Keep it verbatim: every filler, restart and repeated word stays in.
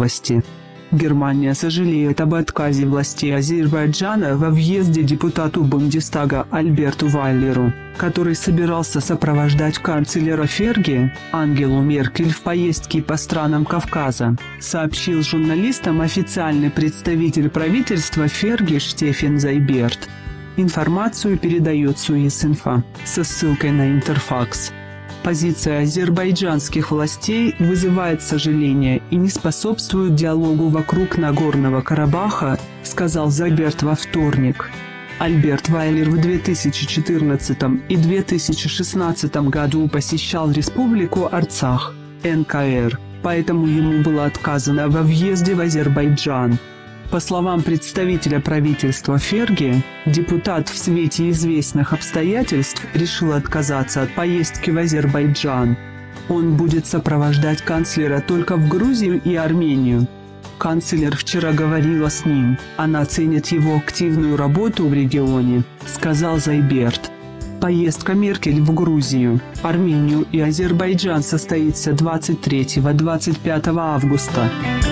новости. Германия сожалеет об отказе властей Азербайджана во въезде депутату Бундестага Альберту Вайлеру, который собирался сопровождать канцлера Ферги, Ангелу Меркель, в поездке по странам Кавказа, сообщил журналистам официальный представитель правительства Ферги Штефен Зайберт. Информацию передает Суэцинфо со ссылкой на Интерфакс. Позиция азербайджанских властей вызывает сожаление и не способствует диалогу вокруг Нагорного Карабаха, сказал Зайберт во вторник. Альберт Вайлер в две тысячи четырнадцатом и две тысячи шестнадцатом году посещал Республику Арцах, эн ка эр, поэтому ему было отказано во въезде в Азербайджан. По словам представителя правительства Ферги, депутат в свете известных обстоятельств решил отказаться от поездки в Азербайджан. Он будет сопровождать канцлера только в Грузию и Армению. Канцлер вчера говорила с ним, она ценит его активную работу в регионе, сказал Зайберт. Поездка Меркель в Грузию, Армению и Азербайджан состоится двадцать третьего — двадцать пятого августа.